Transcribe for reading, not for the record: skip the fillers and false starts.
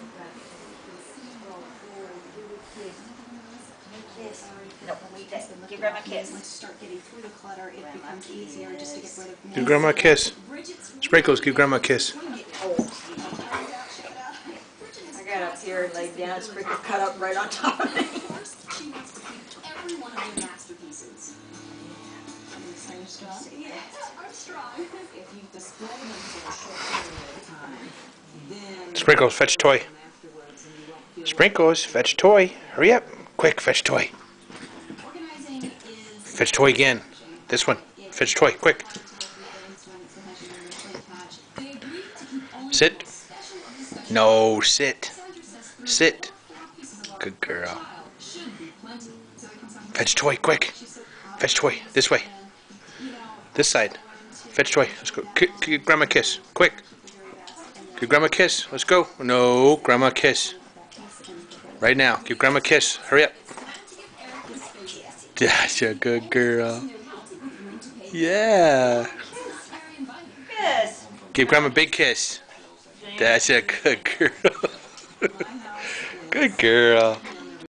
Kiss. No, wait, give Grandma a kiss. Give Grandma a kiss. Sprinkles, give Grandma a kiss. I got up here and laid down, Sprinkles cut up right on top of me. Sprinkles, fetch toy. Sprinkles, fetch toy. Hurry up. Quick, fetch toy. Fetch toy again. This one. Fetch toy, quick. Sit. No, sit. Sit. Good girl. Fetch toy, quick. Fetch toy. This way. This side. Fetch toy. Let's go. Give Grandma a kiss. Quick. Give Grandma a kiss. Let's go. No, Grandma a kiss. Right now. Give Grandma a kiss. Hurry up. That's a good girl. Yeah. Yes. Give Grandma a big kiss. That's a good girl. Good girl.